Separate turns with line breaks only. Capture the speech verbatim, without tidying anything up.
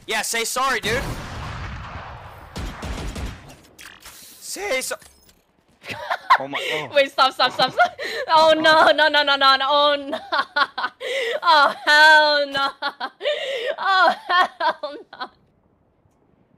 Yeah, say sorry, dude. Say so. Oh my. Oh.
Wait, stop, stop, stop, stop. Oh no, no, no, no, no, no. Oh no. Oh hell no. Oh hell